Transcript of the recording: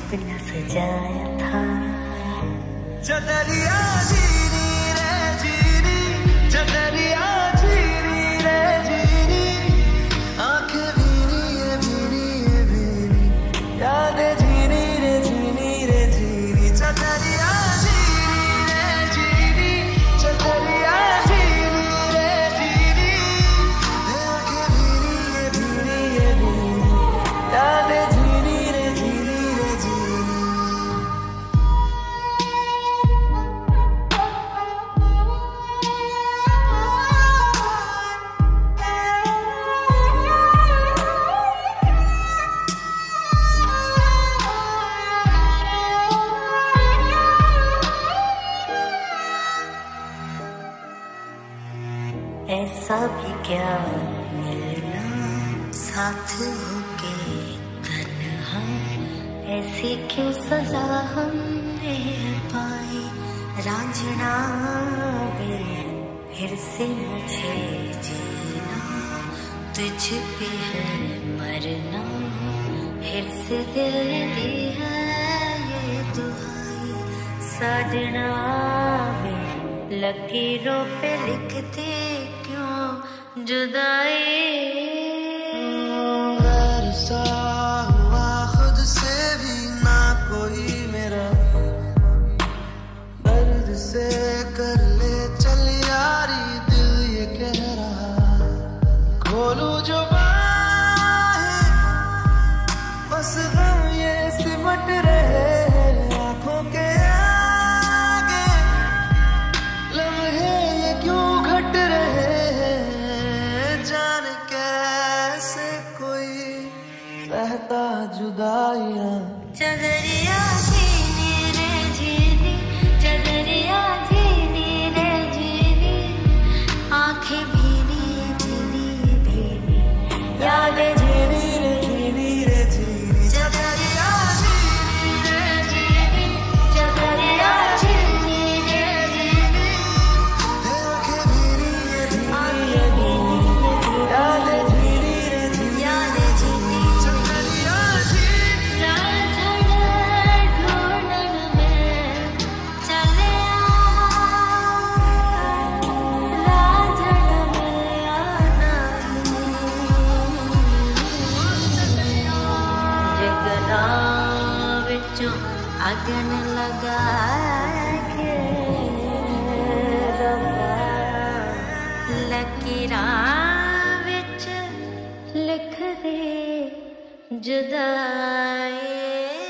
सपना सजाया था। चदरिया जीनी रे जीनी, चदरिया जीनी रे जीनी, आंखें भीनी ये भीनी ये भीनी, यादें जीनी रे जीनी रे जीनी। चदरिया जीनी रे जीनी, चदरिया जीनी रे जीनी, आंखें भीनी ये भीनी ये भीनी, यादें जीनी रे जीनी रे जीनी। ऐसा भी क्या मिलना साथ होके तन्हा, ऐसी क्यों सजा हमने पाई रांझना वे। फिर से मुझे जीना तुझ पे है मरना, फिर से दिल ने दी है ये दुहाई साजना वे। लकीरों पे लिखते क्यों जुदाई, गैर सा हुआ खुद से भी ना कोई मेरा, दर्द से कर ले चल यारी दिल ये कह रहा। खोलूं जो बाहें बस गम ये सिमट रहे आंखों के आगे, लम्हे ये क्यों घट रहे हैं, जाने कैसे कोई सहता जुदाइयां। चदरिया जीनी रे जीनी, चदरिया जीनी रे जीनी, आंखें भीनी भीनी भीनी, यादें जीनी रे जीनी रे जीनी। चदरिया जीनी रे जीनी, चदरिया जीनी रे जीनी, आंखें भीनी ये भीनी ये भीनी, यादें जीनी रे जीनी, यादें जीनी। चदरिया जीनी रांझना ढूंढन में चले रांझना में आना जगना विचों अगन लगा के रब्बा, लकीरां विच लिख दे जुदाई।